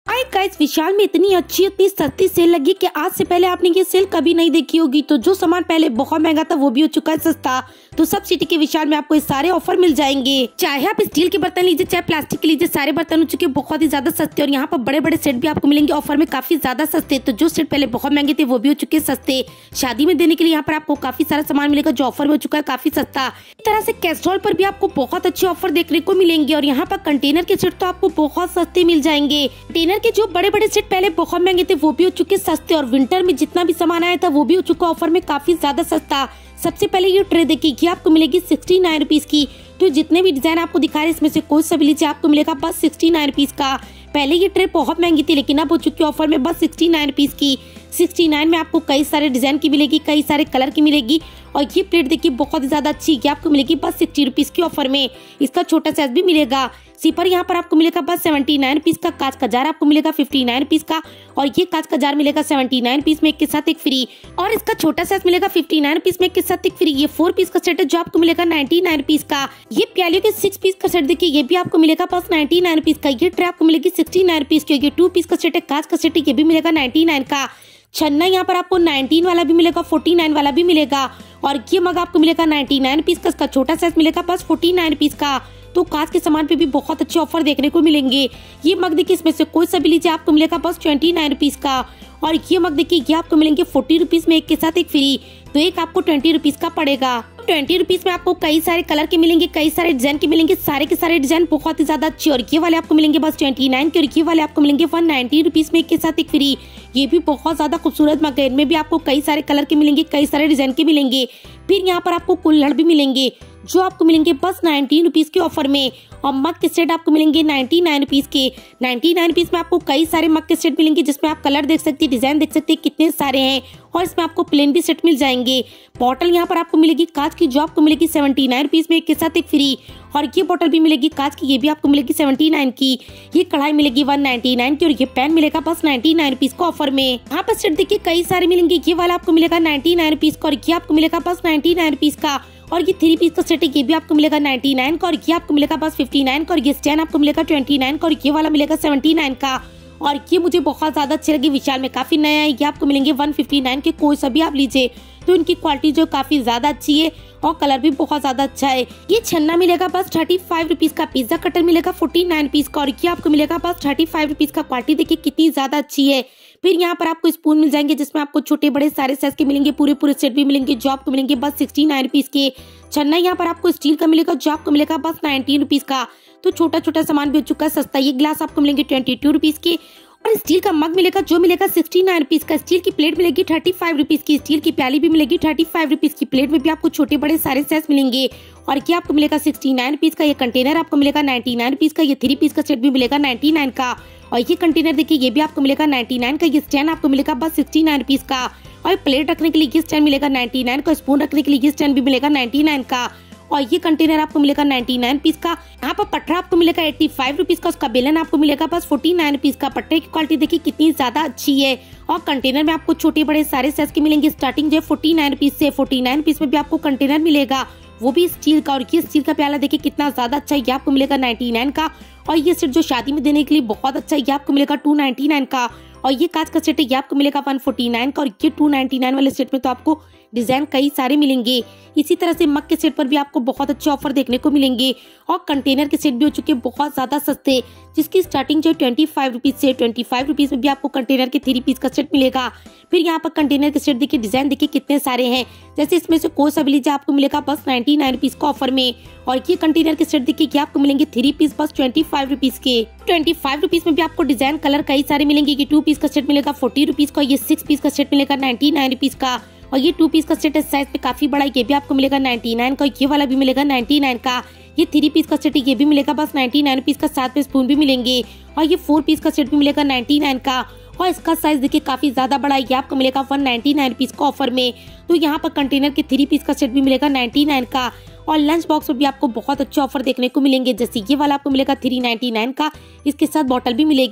Hi guys, विशाल में इतनी अच्छी इतनी सस्ती सेल लगी कि आज से पहले आपने ये सेल कभी नहीं देखी होगी। तो जो सामान पहले बहुत महंगा था वो भी हो चुका है सस्ता। तो सब सिटी के विशाल में आपको ये सारे ऑफर मिल जाएंगे। चाहे आप स्टील के बर्तन लीजिए चाहे प्लास्टिक के लीजिए, सारे बर्तन हो चुके बहुत ही ज्यादा सस्ते। और यहाँ पर बड़े बड़े सेट भी आपको मिलेंगे ऑफर में काफी ज्यादा सस्ते। तो जो सेट पहले बहुत महंगे थे वो भी हो चुके सस्ते। शादी में देने के लिए यहाँ पर आपको काफी सारा सामान मिलेगा जो ऑफर में हो चुका है काफी सस्ता। इस तरह से कैस्ट्रॉल पर भी आपको बहुत अच्छे ऑफर देखने को मिलेंगे। और यहाँ पर कंटेनर के सेट तो आपको बहुत सस्ते मिल जाएंगे। कंटेनर के जो बड़े बड़े सेट पहले बहुत महंगे थे वो भी हो चुके सस्ते। और विंटर में जितना भी सामान आया था वो भी हो चुका ऑफर में काफी ज्यादा सस्ता। सबसे पहले ये ट्रे देखिए, ये आपको मिलेगी 69 रुपीज की। तो जितने भी डिजाइन आपको दिखा रहे हैं इसमें से कोई सा भी लीजिए आपको मिलेगा बस 69 रुपीज का। पहले ये ट्रे बहुत महंगी थी लेकिन अब हो चुकी है ऑफर में बस 69 रुपीज की। 69 में आपको कई सारे डिजाइन की मिलेगी, कई सारे कलर की मिलेगी। और ये प्लेट देखिए बहुत ही ज्यादा अच्छी है, आपको मिलेगी बस 60 रुपीज की ऑफर में। इसका छोटा साइज भी मिलेगा। सीपर यहाँ पर आपको मिलेगा बस 79 रुपीज का। कांच का जार आपको मिलेगा 59 रुपीज का। और ये कांच का जार मिलेगा 79 रुपीज में एक के साथ एक फ्री। और इसका छोटा साइज मिलेगा 59 रुपीज में एक के साथ एक फ्री। ये 4 पीस का सेट है जो आपको मिलेगा 99 रुपीज का। ये प्यालियों के 6 पीस का सेट देखिए, ये भी आपको मिलेगा बस 99 रुपीज का। ये ट्रे आपको मिलेगी 69 रुपीज की। ये 2 पीस का सेट है, कांच का सेट है, ये भी मिलेगा 99 का। छन्ना यहाँ पर आपको 19 वाला भी मिलेगा, 49 वाला भी मिलेगा। और ये मग आपको मिलेगा 99 रुपीज का। इसका छोटा साइज मिलेगा बस 49 रुपीज का। तो कांच के सामान पे भी बहुत अच्छे ऑफर देखने को मिलेंगे। ये मग देखिए, इसमें से कोई सा भी लीजिए आपको मिलेगा बस 29 रुपीज का। और ये मग देखिए, ये आपको मिलेंगे 40 रुपीज में एक के साथ एक फ्री। तो एक आपको 20 रुपीज का पड़ेगा। 20 रुपीज में आपको कई सारे कलर के मिलेंगे, कई सारे डिजाइन के मिलेंगे। सारे के सारे डिजाइन बहुत ही ज्यादा अच्छे। और ये वाले आपको मिलेंगे बस 29 के। और ये वाले आपको मिलेंगे 190 रुपीज में एक के साथ एक फ्री। ये भी बहुत ज्यादा खूबसूरत मग है, इनमें भी आपको कई सारे कलर के मिलेंगे, कई सारे डिजाइन के मिलेंगे। फिर यहाँ पर आपको कुल्हड़ भी मिलेंगे जो आपको मिलेंगे बस 19 रुपीज के ऑफर में। और मग के सेट आपको मिलेंगे 99 रुपीज के। 99 रुपीज में आपको कई सारे मग के सेट मिलेंगे जिसमें आप कलर देख सकते हैं, डिजाइन देख सकते हैं कितने सारे हैं। और इसमें आपको प्लेन भी सेट मिल जाएंगे। बॉटल यहाँ पर आपको मिलेगी कांच की जो आपको मिलेगी 79 रुपीज में एक के साथ एक फ्री। और ये बॉटल भी मिलेगी कांच की, ये भी आपको मिलेगी 79 की। ये कढ़ाई मिलेगी 199 की। और ये पैन मिलेगा बस 99 रुपीज को ऑफर में। यहाँ पर सेट देखिए कई सारे मिलेंगे। ये वाला आपको मिलेगा 99 रुपीज का। और ये आपको मिलेगा बस 99 रुपीज का। और ये 3 पीस का सेट है, ये भी आपको मिलेगा 99 का। और ये आपको मिलेगा बस 59 का। और ये स्टैंड आपको मिलेगा 29 का। और ये वाला मिलेगा 79 का। और ये मुझे बहुत ज्यादा अच्छे लगे, विशाल में काफी नया है। ये आपको मिलेंगे 159 के। कोई सा भी आप लीजिए। तो इनकी क्वालिटी जो काफी ज्यादा अच्छी है और कलर भी बहुत ज्यादा अच्छा है। ये छन्ना मिलेगा बस 35 रुपीज का। पिज्जा कटर मिलेगा 49 रुपीज का। और ये आपको मिलेगा बस 35 रुपीज का। क्वालिटी देखिए कितनी ज्यादा अच्छी है। फिर यहाँ पर आपको स्पून मिल जाएंगे जिसमें आपको छोटे बड़े सारे साइज के मिलेंगे, पूरे पूरे सेट भी मिलेंगे जो आपको मिलेंगे बस 69 रुपीज के। छन्ना यहाँ पर आपको स्टील का मिलेगा जो आपको मिलेगा बस 19 रुपीज का। तो छोटा छोटा सामान भी हो चुका है सस्ता। ये गिलास आपको मिलेंगे 22 रुपीज के। और स्टील का मग मिलेगा जो मिलेगा 69 रुपीज का। स्टील की प्लेट मिलेगी 35 रुपीज की। स्टील की प्याली भी मिलेगी 35 रुपीज की। प्लेट में भी आपको छोटे बड़े सारे साइज मिलेंगे। और क्या आपको मिलेगा 69 रुपीज का। ये कंटेनर आपको मिलेगा 99 रुपीज का। ये 3 पीस का सेट भी मिलेगा 99 का। और ये कंटेनर देखिए, ये भी आपको मिलेगा 99 का। ये स्टैंड आपको मिलेगा बस 69 रुपीज का। और प्लेट रखने के लिए ये स्टैंड मिलेगा 99 का। स्पून रखने के लिए ये स्टैंड भी मिलेगा 99 का। और ये कंटेनर आपको मिलेगा 99 रुपीज का। यहाँ पर पटरा आपको मिलेगा 85 रुपीज का। उसका बेलन आपको मिलेगा बस 49 रुपीज का। पट्टे की क्वालिटी देखिए कितनी ज्यादा अच्छी है। और कंटेनर में आपको छोटे बड़े सारे साइज के मिलेंगे। स्टार्टिंग जो है 49 रुपीज से। 49 रुपीज में भी आपको कंटेनर मिलेगा, वो भी स्टील का। और ये स्टील का प्याला देखिए कितना ज्यादा अच्छा है, ये आपको मिलेगा 99 का। और ये सेट जो शादी में देने के लिए बहुत अच्छा है, ये आपको मिलेगा 299 का। और ये कांच का सेट है, ये आपको मिलेगा 149 का। और ये 299 वाले सेट में तो आपको डिजाइन कई सारे मिलेंगे। इसी तरह से मग के सेट पर भी आपको बहुत अच्छे ऑफर देखने को मिलेंगे। और कंटेनर के सेट भी हो चुके बहुत ज्यादा सस्ते, जिसकी स्टार्टिंग जो 25 रुपीज से। 25 रुपीज में भी आपको कंटेनर के 3 पीस का सेट मिलेगा। फिर यहाँ पर कंटेनर के सेट देखिए, डिजाइन देखिए कितने सारे हैं। जैसे इसमें से कोई सा भी लीजिए आपको मिलेगा बस 99 रुपीज का ऑफर में। और ये कंटेनर के सेट देखिए, आपको मिलेंगे 3 पीस बस 25 रुपीज के। 25 रुपीज में भी आपको डिजाइन कलर कई सारे मिलेंगे। ये 2 पीस का सेट मिलेगा 40 रुपीज का। ये 6 पीस का सेट मिलेगा 99 रुपीज का। और ये 2 पीस का सेट है, साइज में काफी बड़ा, ये भी आपको मिलेगा 99 का। ये वाला भी मिलेगा 99 का। ये 3 पीस का सेट है, ये भी मिलेगा बस 99 रुपीज का। साथ में स्पून भी मिलेंगे। और ये 4 पीस का सेट भी मिलेगा 99 का। और इसका साइज देखिए काफी ज्यादा बड़ा है, ये आपको मिलेगा 199 रुपीज का ऑफर में। तो यहाँ पर कंटेनर के 3 पीस का सेट भी मिलेगा 99 का। और लंच बॉक्स में भी आपको बहुत अच्छे ऑफर देखने को मिलेंगे। जैसे ये वाला आपको मिलेगा 399 का। इसके साथ बॉटल भी मिलेगी।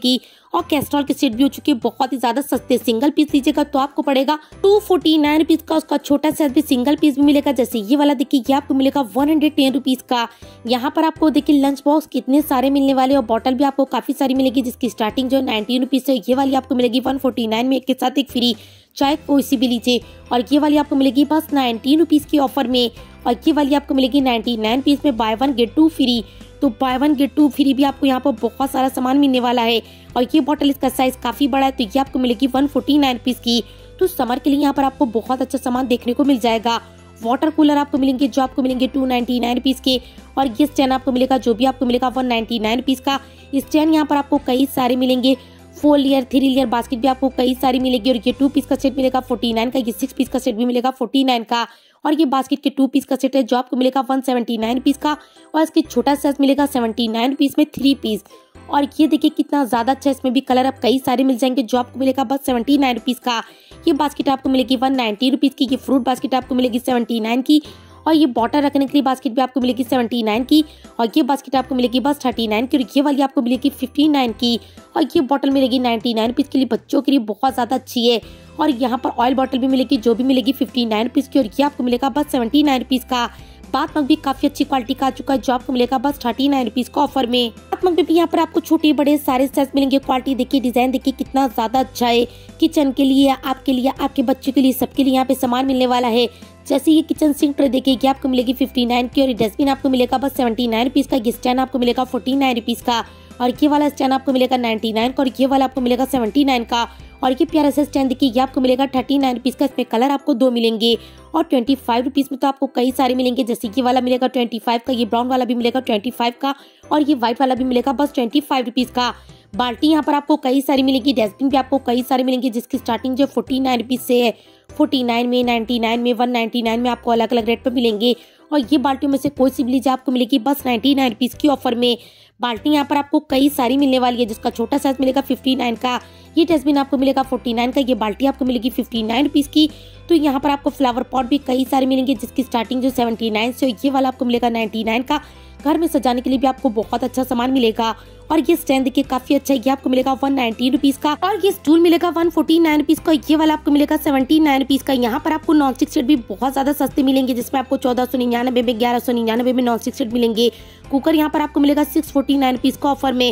और कैस्ट्रॉल के सेट भी हो चुके हैं बहुत ही ज्यादा सस्ते। सिंगल पीस लीजिएगा तो आपको पड़ेगा 249 रुपीज का। उसका छोटा साइज भी सिंगल पीस भी मिलेगा, जैसे ये वाला देखिए ये आपको मिलेगा 110 रुपीज का। यहाँ पर आपको देखिए लंच बॉक्स कितने सारे मिलने वाले और बॉटल भी आपको काफी सारी मिलेगी, जिसकी स्टार्टिंग जो 19 रुपीज है। ये वाली आपको मिलेगी 149 में, एक के साथ एक फ्री, चाहे कोई सी भी लीजिए। और ये वाली आपको मिलेगी बस 19 रुपीज की ऑफर में, और ये वाली आपको मिलेगी 99 पीस में, बाय 1 गेट 2 फ्री। तो बाय 1 गेट 2 फ्री भी आपको यहाँ पर बहुत सारा सामान मिलने वाला है। और ये बॉटल इसका साइज काफी बड़ा है, तो ये आपको मिलेगी 149 रुपीज की। तो समर के लिए यहाँ पर आपको बहुत अच्छा सामान देखने को मिल जाएगा। वाटर कूलर आपको मिलेंगे जो आपको मिलेंगे 299 रुपीज के, और ये स्टैंड आपको मिलेगा जो भी आपको मिलेगा 199 रुपीज का। स्टैंड यहाँ पर आपको कई सारे मिलेंगे, 4 लेयर 3 लेयर बास्केट भी आपको कई सारी मिलेगी। और ये 2 पीस का सेट मिलेगा 49 का, ये 6 पीस का सेट भी मिलेगा 49 का। और ये बास्केट के 2 पीस का सेट है जो आपको मिलेगा 179 रुपीज का, और इसके छोटा साइज मिलेगा 79 रुपीज में 3 पीस। और ये देखिए कितना ज्यादा अच्छा, इसमें भी कलर अब कई सारे मिल जाएंगे जो आपको मिलेगा बस 79 रुपीज का। ये बास्केट आपको मिलेगी 190 रुपीज की। ये फ्रूट बास्केट आपको मिलेगी 79 की, और ये बॉटल रखने के लिए बास्केट भी आपको मिलेगी 79 की। और ये बास्केट आपको मिलेगी बस 39 की, और ये वाली आपको मिलेगी 59 की। और ये बॉटल मिलेगी 99 रुपीज के लिए, बच्चों के लिए बहुत ज्यादा अच्छी है। और यहाँ पर ऑयल बॉटल भी मिलेगी जो भी मिलेगी 59 रुपीज की, और ये आपको मिलेगा बस 79 रुपीज का। बाथ मग भी काफी अच्छी क्वालिटी का आ चुका है जो आपको मिलेगा बस 39 रुपीज का ऑफर में। बाथ मग में भी यहाँ पर आपको छोटे बड़े सारे साइज मिलेंगे। क्वालिटी देखिए, डिजाइन देखिए कितना ज्यादा अच्छा है। किचन के लिए, आपके लिए, आपके बच्चों के लिए, सबके लिए यहाँ पे सामान मिलने वाला है। जैसे ये किचन सिंक ट्रे देखिए ये आपको मिलेगी 59 की, और ये डस्टबिन आपको मिलेगा बस 79 रुपीज का। ये स्टैंड आपको मिलेगा 49 रुपीज का, और ये वाला स्टैंड आपको मिलेगा 99 का, और ये वाला आपको मिलेगा 79 का। और ये प्यारा सा स्टैंड देखिए ये आपको मिलेगा 39 रुपीज का। इसमें कलर आपको 2 मिलेंगे, और 25 रुपीज में तो आपको कई सारे मिलेंगे। जैसे ये वाला मिलेगा 25 का, ये ब्राउन वाला भी मिलेगा 25 का, और ये व्हाइट वाला भी मिलेगा बस 25 रुपीज का। बाल्टी यहाँ पर आपको कई सारी मिलेगी, डस्टबिन भी आपको कई सारे मिलेंगे, जिसकी स्टार्टिंग जो 49 रुपीज से है। 49 में, 99 में, 199 में आपको अलग अलग रेट पर मिलेंगे। और ये बाल्टियों में से कोई सी भी लीजिए आपको मिलेगी बस 99 रुपीज की ऑफर में। बाल्टी यहाँ पर आपको कई सारी मिलने वाली है, जिसका छोटा साइज मिलेगा 59 का। ये डस्टबिन आपको मिलेगा 49 का, ये बाल्टी आपको मिलेगी 59 रुपीज की। तो यहाँ पर आपको फ्लावर पॉट भी कई सारे मिलेंगे, जिसकी स्टार्टिंग जो 79 से, ये वाला आपको मिलेगा 99 का। घर में सजाने के लिए भी आपको बहुत अच्छा सामान मिलेगा। और ये स्टैंड देखिए काफी अच्छा है, ये आपको मिलेगा 190 रुपीज का। और ये स्टूल मिलेगा 149 रुपीज का, ये वाला आपको मिलेगा 79 रुपीज का। यहाँ पर आपको नॉन स्टिक सेट भी बहुत ज्यादा सस्ते मिलेंगे, जिसमें आपको 1499 में, 1199 में नॉन स्टिक सेट मिलेंगे। कुकर यहाँ पर आपको मिलेगा 649 रुपीज का ऑफर में।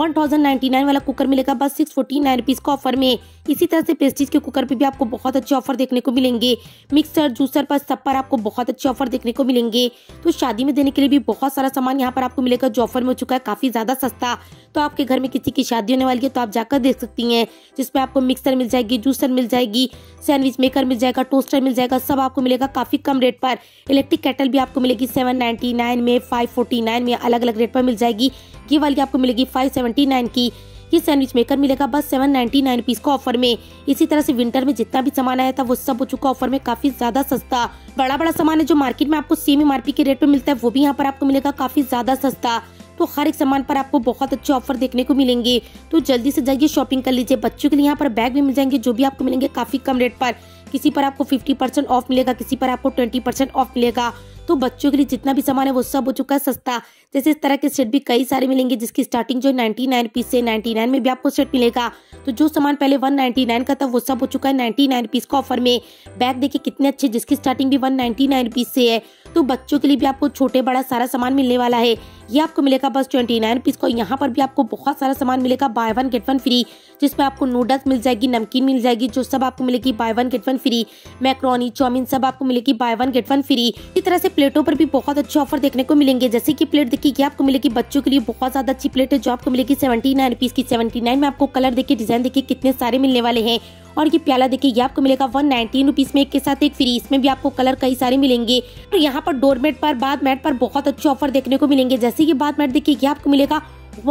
1099 वाला कुकर मिलेगा बस 649 रुपीज का ऑफर में। इसी तरह से प्रेस्टीज के कुकर पे भी आपको बहुत अच्छे ऑफर देखने को मिलेंगे। मिक्सर, जूसर पर, सब पर आपको बहुत अच्छे ऑफर देखने को मिलेंगे। तो शादी में देने के लिए भी बहुत सारा सामान यहाँ पर आपको मिलेगा जो ऑफर में हो चुका है काफी ज्यादा सस्ता। तो आपके घर में किसी की शादी होने वाली है तो आप जाकर देख सकती हैं, जिसमें आपको मिक्सर मिल जाएगी, जूसर मिल जाएगी, सैंडविच मेकर मिल जाएगा, टोस्टर मिल जाएगा, सब आपको मिलेगा काफी कम रेट पर। इलेक्ट्रिक केटल भी आपको मिलेगी 799 में, 549 में, अलग अलग रेट पर मिल जाएगी। ये वाली आपको मिलेगी 579 की। ये सैंडविच मेकर मिलेगा बस 799 रुपीज का ऑफर में। इसी तरह से विंटर में जितना भी सामान आया था वो सब हो चुका ऑफर में काफी ज्यादा सस्ता। बड़ा बड़ा सामान है जो मार्केट में आपको सेम MRP के रेट पे मिलता है, वो भी यहाँ पर आपको मिलेगा काफी ज्यादा सस्ता। तो हर एक सामान पर आपको बहुत अच्छे ऑफर देखने को मिलेंगे। तो जल्दी से जाइए शॉपिंग कर लीजिए। बच्चों के लिए यहाँ पर बैग भी मिल जाएंगे जो भी आपको मिलेंगे काफी कम रेट पर। किसी पर आपको 50% ऑफ मिलेगा, किसी पर आपको 20% ऑफ मिलेगा। तो बच्चों के लिए जितना भी सामान है वो सब हो चुका है सस्ता। जैसे इस तरह के सेट भी कई सारे मिलेंगे, जिसकी स्टार्टिंग जो 99 रुपीज से 99 में भी आपको सेट मिलेगा। तो जो सामान पहले 199 का था वो सब हो चुका है 99 रुपीज का ऑफर में। बैग देखिए कितने अच्छे, जिसकी स्टार्टिंग भी 199 रुपीज से है। तो बच्चों के लिए भी आपको छोटे बड़ा सारा सामान मिलने वाला है। ये आपको मिलेगा बस 29 रुपीज का। यहाँ पर भी आपको बहुत सारा सामान मिलेगा बाय 1 गेट 1 फ्री, जिसमें आपको नूडल्स मिल जाएगी, नमकीन मिल जाएगी, जो सब आपको मिलेगी buy 1 get 1 free. Macaroni, chowmein सब आपको मिलेगी बाय 1 गेट 1 फ्री। इसी तरह से प्लेटों पर भी बहुत अच्छे ऑफर देखने को मिलेंगे। जैसे कि प्लेट देखिए ये आपको मिलेगी बच्चों के लिए बहुत ज्यादा अच्छी प्लेट है, जो आपको मिलेगी 79 रुपीज की। 79 में आपको कलर देखिए, डिजाइन देखिए कितने सारे मिलने वाले हैं। और ये प्याला देखिए ये आपको मिलेगा 119 रुपीज में, एक के साथ एक फ्री। इसमें भी आपको कलर कई सारे मिलेंगे। तो यहाँ पर डोरमेट पर, बाथ मैट पर बहुत अच्छे ऑफर देखने को मिलेंगे। जैसे कि बाथ मैट देखिए ये आपको मिलेगा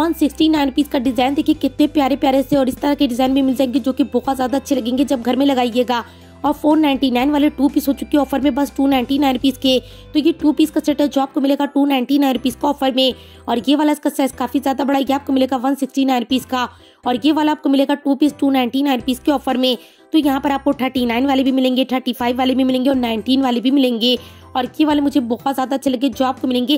169 रुपीज का। डिजाइन देखिए कितने प्यारे प्यारे से और इस तरह के डिजाइन भी मिल जाएंगे, जो कि बहुत ज्यादा अच्छे लगेंगे जब घर में लगाइएगा। और 499 वाले 2 पीस हो चुके हैं ऑफर में बस 299 रुपीज के। तो ये 2 पीस का सेट है जो आपको मिलेगा 299 रुपीज का ऑफर में। और ये वाला इसका साइज काफी ज्यादा बड़ा है, ये आपको मिलेगा 169 रुपीज का। और ये वाला आपको मिलेगा 2 पीस 299 रुपीज के ऑफर में। तो यहाँ पर आपको 39 वाले भी मिलेंगे, 35 वाले भी मिलेंगे और 19 वाले भी मिलेंगे। और ये वाले मुझे बहुत ज्यादा अच्छे लगे जो आपको मिलेंगे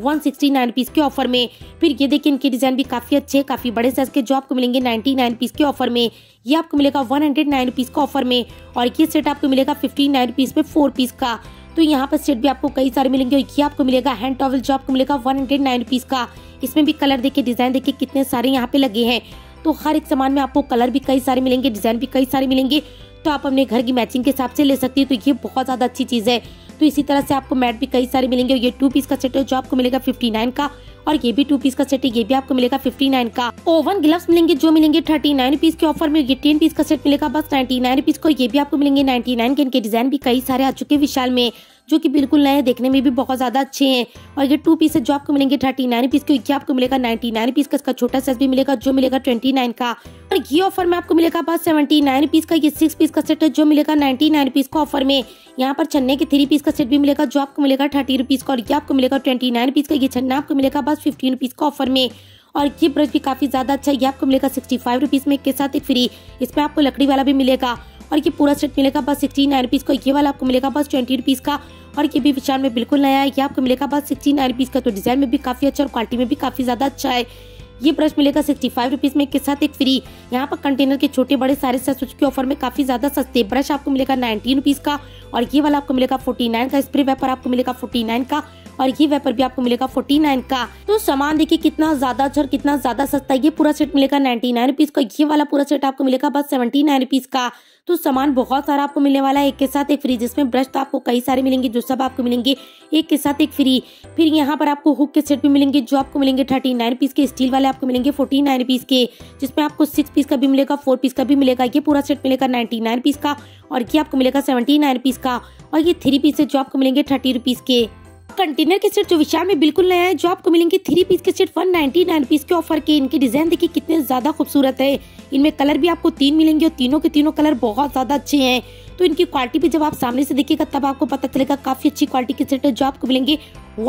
169 रुपीज के ऑफर में। फिर ये देखिए इनके डिजाइन भी काफी अच्छे, काफी बड़े साइज के, जो आपको मिलेंगे 99 रुपीज के ऑफर में। ये आपको मिलेगा 109 रुपीज का ऑफर में। और ये सेट आपको मिलेगा 59 रुपीज में 4 पीस का। तो यहाँ पर सेट भी आपको कई सारे मिलेंगे। और ये आपको मिलेगा हैंड टॉवल जो आपको मिलेगा 109 रुपीज का। इसमें भी कलर देखिए, डिजाइन देखिए कितने सारे यहाँ पे लगे हैं। तो हर एक सामान में आपको कलर भी कई सारे मिलेंगे, डिजाइन भी कई सारे मिलेंगे। तो आप अपने घर की मैचिंग के हिसाब से ले सकती है। तो ये बहुत ज्यादा अच्छी चीज है। तो इसी तरह से आपको मैट भी कई सारे मिलेंगे। ये 2 पीस का सेट है जो आपको मिलेगा 59 का। और ये भी 2 पीस का सेट है, ये भी आपको मिलेगा 59 का। ओवन ग्लव्स मिलेंगे जो मिलेंगे 39 रुपीज के ऑफर में। ये 10 पीस का सेट मिलेगा बस 99 रुपीज को। ये भी आपको मिलेंगे 99 के। इनके डिजाइन भी कई सारे आ चुके हैं विशाल में, जो कि बिल्कुल नए, देखने में भी बहुत ज्यादा अच्छे हैं। और ये 2 पीस है जो आपको मिलेंगे 39 रुपीज के। ये आपको मिलेगा 99 रुपीज का। इसका छोटा साइज भी मिलेगा जो मिलेगा 29 का। और ये ऑफर में आपको मिलेगा बस 79 रुपीज का। ये 6 पीस का सेट है जो मिलेगा 99 रुपीज का ऑफर में। यहाँ पर छन्ने के 3 पीस का सेट भी मिलेगा जो आपको मिलेगा 30 रुपीज का। और ये आपको मिलेगा 29 रुपीज का। ये छन्ना आपको मिलेगा बस 15 रुपीज का ऑफर में। और ये ब्रश भी काफी ज्यादा अच्छा है, ये आपको मिलेगा 65 रुपीज में, के साथ एक फ्री। इसमें आपको लकड़ी वाला भी मिलेगा। और ये पूरा सेट मिलेगा बस 69 रुपीज का। ये वाला आपको मिलेगा बस 20 रुपीज का। और ये भी विशाल में बिल्कुल नया है, ये आपको मिलेगा बस 69 रुपीज का। तो डिजाइन में भी काफी अच्छा और क्वालिटी में भी काफी ज्यादा अच्छा है। ये ब्रश मिलेगा 65 रुपीज में, के साथ एक फ्री। यहाँ पर कंटेनर के छोटे बड़े सारे साइज के ऑफर में काफी ज्यादा सस्ते। ब्रश आपको मिलेगा 19 रुपीज का। और ये वाला आपको मिलेगा 49 का। स्प्रे वेपर आपको मिलेगा 49 का। और ये वेपर भी आपको मिलेगा 49 का। तो सामान देखिए कितना ज्यादा अच्छा और कितना ज्यादा सस्ता है। ये पूरा सेट मिलेगा 99 रुपीज का। ये वाला पूरा सेट आपको मिलेगा बस 79 रुपीज का। तो सामान बहुत सारा आपको मिलने वाला है, एक के साथ एक फ्री। जिसमें ब्रश तो आपको कई सारे मिलेंगे जो सब आपको मिलेंगे एक के साथ एक फ्री। फिर यहाँ पर आपको हुक के सेट भी मिलेंगे जो आपको मिलेंगे 39 रुपीज के। स्टील वाले आपको मिलेंगे 49 रुपीज के, जिसमें आपको 6 पीस का भी मिलेगा, 4 पीस का भी मिलेगा। ये पूरा सेट मिलेगा 99 रुपीज का। और ये आपको मिलेगा 79 रुपीज का। और ये 3 पीस है जो आपको मिलेंगे 30 रुपीज के। कंटेनर के सेट जो विशाल में बिल्कुल नया है, जो आपको मिलेंगे 3 पीस के सेट 199 रुपीज के ऑफर के। इनके डिजाइन देखिए कितने ज्यादा खूबसूरत है। इनमें कलर भी आपको 3 मिलेंगे और तीनों के तीनों कलर बहुत ज्यादा अच्छे हैं। तो इनकी क्वालिटी भी जब आप सामने से देखिएगा तब आपको पता चलेगा, काफी अच्छी क्वालिटी के सेट है जो आपको मिलेंगे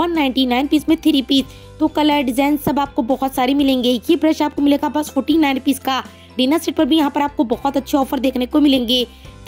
199 पीस में 3 पीस। तो कलर डिजाइन सब आपको बहुत सारे मिलेंगे। ये ब्रश आपको मिलेगा बस 49 रुपीज का। डिनर सेट पर भी यहाँ पर आपको बहुत अच्छे ऑफर देखने को मिलेंगे।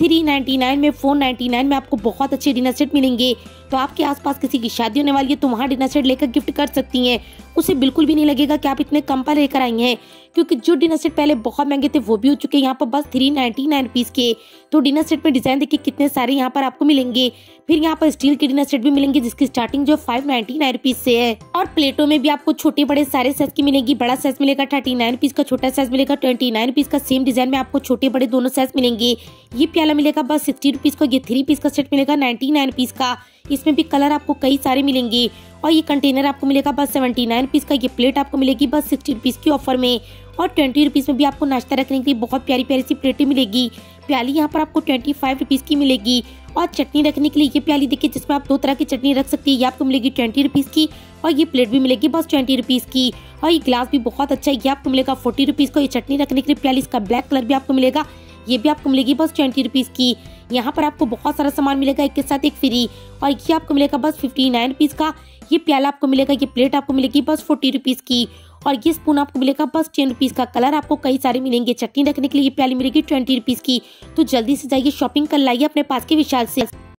399 में 499 में आपको बहुत अच्छे डिनर सेट मिलेंगे। तो आपके आसपास किसी की शादी होने वाली है तो वहाँ डिनर सेट लेकर गिफ्ट कर सकती हैं। उसे बिल्कुल भी नहीं लगेगा कि आप इतने कम पर लेकर आई हैं, क्योंकि जो डिनर सेट पहले बहुत महंगे थे वो भी हो चुके हैं यहाँ पर बस 399 रुपीज के। तो डिनर सेट में डिजाइन देखिए कितने सारे यहाँ पर आपको मिलेंगे। फिर यहाँ पर स्टील के डिनर सेट भी मिलेंगे जिसकी स्टार्टिंग जो 599 रुपीज से है। और प्लेटों में भी आपको छोटे बड़े सारे साइज की मिलेगी। बड़ा साइज मिलेगा 39 रुपीज का, छोटा साइज मिलेगा 29 रुपीज का। सेम डिजाइन में आपको छोटे बड़े दोनों साइज मिलेंगे। ये प्याला मिलेगा बस 60 रुपीज का। ये 3 पीस का सेट मिलेगा 99 रुपीज का। इसमें भी कलर आपको कई सारे मिलेंगे। और ये कंटेनर आपको मिलेगा बस 79 रुपीज का। ये प्लेट आपको मिलेगी बस 60 रुपीज की ऑफर में। और 20 रुपीज में भी आपको नाश्ता रखने के लिए बहुत प्यारी प्यारी सी प्लेटें मिलेगी। प्याली यहाँ पर आपको 25 रुपीज की मिलेगी। और चटनी रखने के लिए ये प्याली देखिए जिसमें आप 2 तरह की चटनी रख सकती है, ये आपको मिलेगी 20 रुपीज की। और ये प्लेट भी मिलेगी बस 20 रुपीज की। और ये ग्लास भी बहुत अच्छा है, ये आपको मिलेगा 40 रुपीज का। ये चटनी रखने के लिए प्याली, इसका ब्लैक कलर भी आपको मिलेगा, ये भी आपको मिलेगी बस 20 रुपीज की। यहाँ पर आपको बहुत सारा सामान मिलेगा एक के साथ एक फ्री। और ये आपको मिलेगा बस 59 रुपीज का। ये प्याला आपको मिलेगा, ये प्लेट आपको मिलेगी बस 40 रुपीज की। और ये स्पून आपको मिलेगा बस 10 रुपीज का। कलर आपको कई सारे मिलेंगे। चटनी रखने के लिए ये प्याली मिलेगी 20 रुपीज की। तो जल्दी से जाइए, शॉपिंग कर लाइए अपने पास के विशाल से।